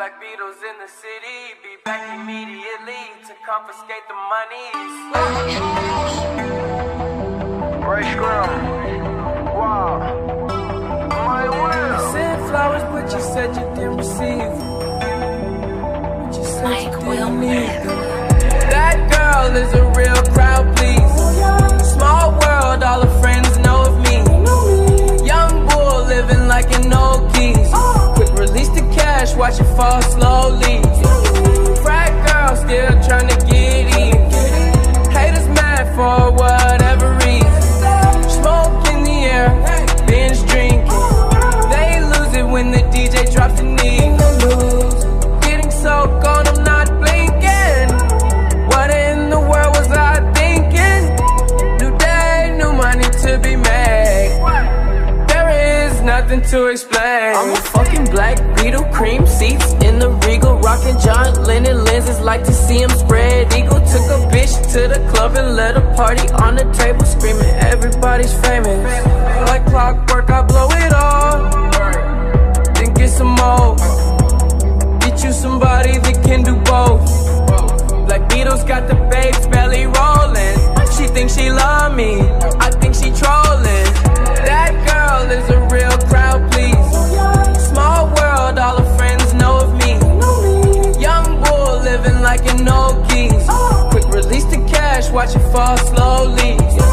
Black Beatles in the city, be back immediately to confiscate the monies. Ray Scrum, wow, my will. You sent flowers, but you said you didn't receive them. But you said you didn't need them. That girl is a real crowd, please. Small world, all her friends know of me. Young bull living like an old keys. Quick release the cash, watch it fall slowly. Frat girl still trying to get even. Haters mad for whatever reason. Smoke in the air, binge drinking. They lose it when the DJ drops the knee. Getting so gone, I'm not blinking. What in the world was I thinking? New day, new money to be made. There is nothing to explain. I'm a fucking Black Beetle, cream seats in the Regal, rocking John Lennon lenses, like to see him spread eagle. Took a bitch to the club and let a party on the table, screaming everybody's famous. Like clockwork, I blow it all, then get some more. Get you somebody that can do both. Black Beatles got the babes belly rolling. She thinks she love me, I think she trolling. That girl is a real crowd, please. Small world, all her friends know of me. Young bull living like an old keys. Quick release the cash, watch it fall slowly.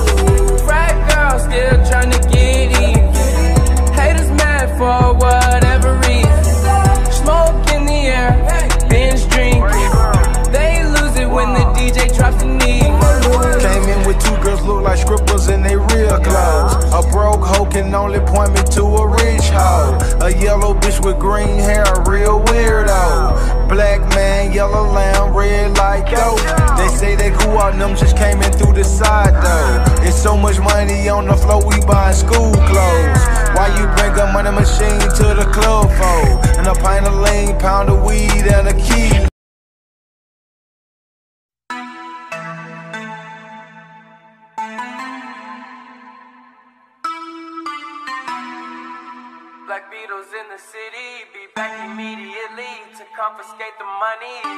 Frat girl still trying to get even. Haters mad for whatever reason. Smoke in the air, binge drinking. They lose it when the DJ drops the knee. Came in with two girls look like scribbles in they real clothes. A broke hoe can only point me to a rich hoe. A yellow bitch with green hair, a real weirdo. Black man, yellow lamb, red like dope. They say they grew out, them just came in through the side though. It's so much money on the floor, we buying school clothes. Why you bring a money machine to the club for? And a pint of lean, pound of weed, and a key. Black Beatles in the city, be back immediately to confiscate the monies.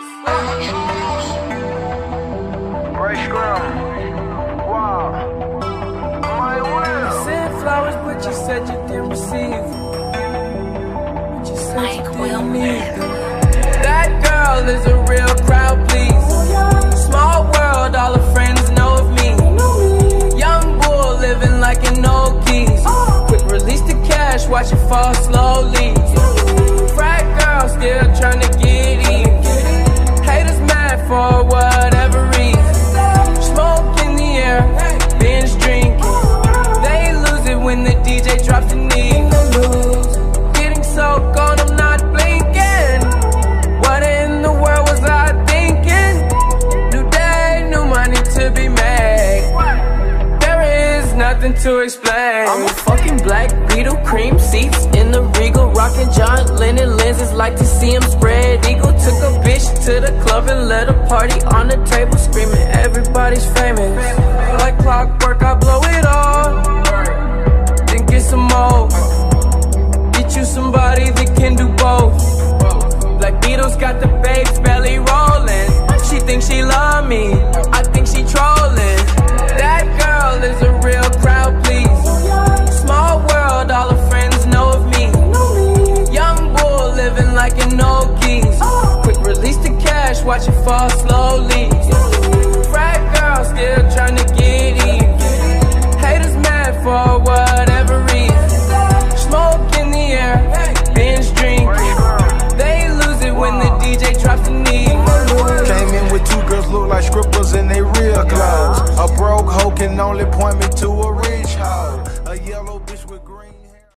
Ray Scrum, wow, my will. You sent flowers, but you said you didn't receive them. But you said you didn't need them. That girl is a real crowd, please. Small world, all her friends know of me. Young bull living like an old keys. Quick release the cash, watch it fall slowly. Frat girl still trying to get even. Haters mad for whatever reason. Smoke in the air, binge drinking. They lose it when the DJ drops the knee. Getting so gone, I'm not blinking. What in the world was I thinking? New day, new money to be made. There is nothing to explain. I'm a fucking Black Beetle, cream seats in the Regal, rocking John Lennon lenses, like to see him spread eagle. Took a bitch to the club and let a party on the table, screaming everybody's famous. Like clockwork, I blow it all, then get some more. Get you somebody that can do both. Black Beatles got the babes belly rolling. She thinks she love me, I think she trolling. That girl is a real crowd, please. Small world, all her friends know of me. Young bull living like an old keys. Quick release the cash, watch it fall slowly. Frat girl still trying to get even. Haters mad for whatever reason. Smoke in the air, binge drinking. They lose it when the DJ drops the knee. Came in with two girls look like scribbles in they real clothes. A broke hoe can only point me to a rich hoe.